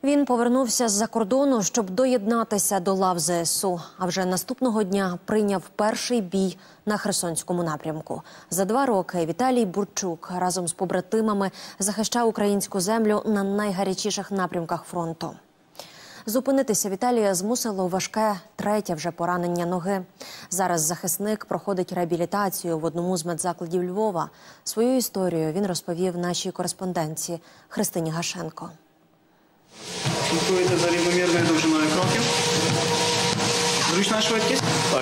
Він повернувся з-за кордону, щоб доєднатися до лав ЗСУ. А вже наступного дня прийняв перший бій на Херсонському напрямку. За 2 роки Віталій Бурчук разом з побратимами захищав українську землю на найгарячіших напрямках фронту. Зупинитися Віталія змусило важке 3-те вже поранення ноги. Зараз захисник проходить реабілітацію в одному з медзакладів Львова. Свою історію він розповів нашій кореспондентці Христині Гашенко. Слідкуєте за рівномірною довжиною кроків. Зручна швидкість? Так.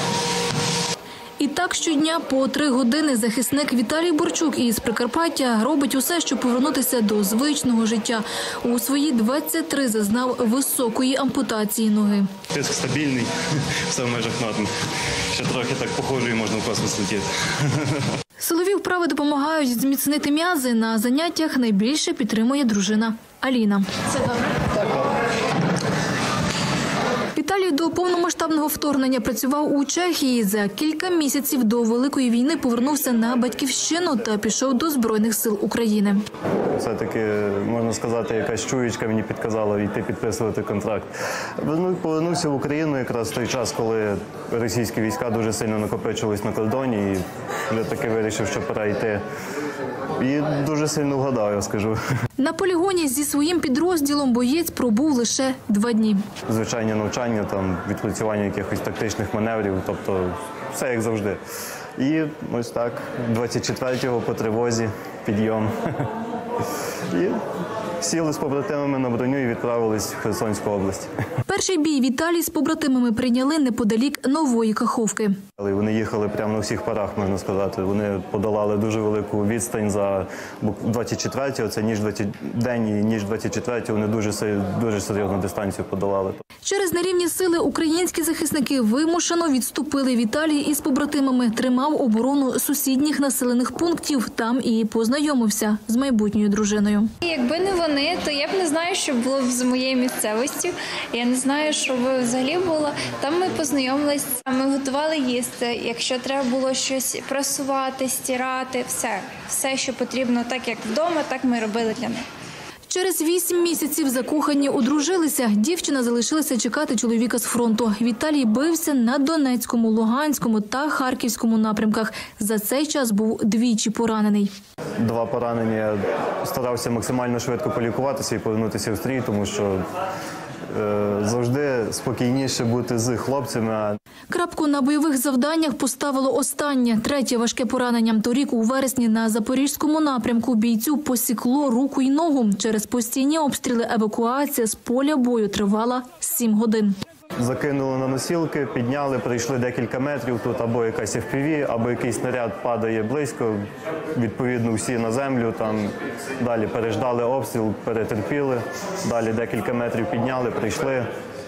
І так щодня по 3 години захисник Віталій Бурчук із Прикарпаття робить усе, щоб повернутися до звичного життя. У свої 23 зазнав високої ампутації ноги. Тиск стабільний, все в межах норми. Ще трохи так походжу і можна в космос летіти. Силові вправи допомагають зміцнити м'язи. На заняттях найбільше підтримує дружина Аліна. Все добре? Так, добре. Віталій до повномасштабного вторгнення працював у Чехії. За кілька місяців до Великої війни повернувся на батьківщину та пішов до Збройних сил України. Все-таки, можна сказати, якась чуєчка мені підказала йти підписувати контракт. Повернувся в Україну якраз в той час, коли російські війська дуже сильно накопичились на кордоні. І я таки вирішив, що пора йти. І дуже сильно вгадав, я скажу. На полігоні зі своїм підрозділом боєць пробув лише 2 дні. Звичайне навчання, там, відпрацювання якихось тактичних маневрів, тобто все як завжди. І ось так, 24-го по тривозі підйом. І сіли з побратимами на броню і відправились в Херсонську область. Перший бій Віталій з побратимами прийняли неподалік Нової Каховки. Вони їхали прямо на всіх парах, можна сказати. Вони подолали дуже велику відстань за 24-го, це день і ніж 24-го, вони дуже серйозну дистанцію подолали. Через нерівні сили українські захисники вимушено відступили. Віталій із побратимами тримав оборону сусідніх населених пунктів. Там і познайомився з майбутньою дружиною. Якби не вони, то я б не знаю, що було з моєю місцевістю. Я не знаю, що би взагалі було. Там ми познайомилися, ми готували їсти. Якщо треба було щось прасувати, стирати, все, що потрібно, так як вдома, так ми робили для них. Через 8 місяців закохані одружилися. Дівчина залишилася чекати чоловіка з фронту. Віталій бився на Донецькому, Луганському та Харківському напрямках. За цей час був 2-чи поранений. 2 поранення. Я старався максимально швидко полікуватися і повернутися в стрій, тому що завжди спокійніше бути з хлопцями. Крапку на бойових завданнях поставило останнє, 3-те важке поранення. Торік у вересні на Запорізькому напрямку бійцю посікло руку й ногу. Через постійні обстріли евакуація з поля бою тривала 7 годин. Закинули на носілки, підняли, пройшли декілька метрів, тут або якась FPV, або якийсь снаряд падає близько, відповідно всі на землю, там далі переждали обстріл, перетерпіли, далі декілька метрів підняли, прийшли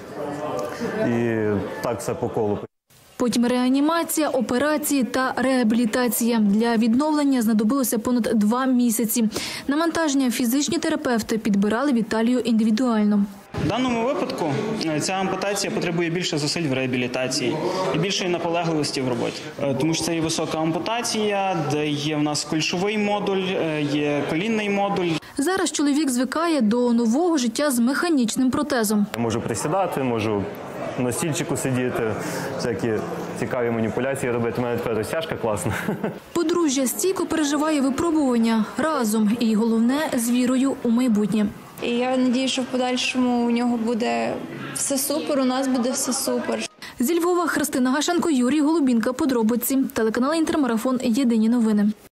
і так все по колу. Потім реанімація, операції та реабілітація. Для відновлення знадобилося понад 2 місяці. Навантаження фізичні терапевти підбирали Віталію індивідуально. В даному випадку ця ампутація потребує більше зусиль в реабілітації і більшої наполегливості в роботі. Тому що це є висока ампутація, де є в нас кульшовий модуль, є колінний модуль. Зараз чоловік звикає до нового життя з механічним протезом. Можу присідати, можу на стільчику сидіти, всякі цікаві маніпуляції робити. У мене тепер розтяжка класна. Подружжя стійко переживає випробування разом і, головне, з вірою у майбутнє. І я сподіваюся, що в подальшому у нього буде все супер, у нас буде все супер. Зі Львова Христина Гашенко, Юрій Голубінка. Подробиці. Телеканал Інтермарафон. Єдині новини.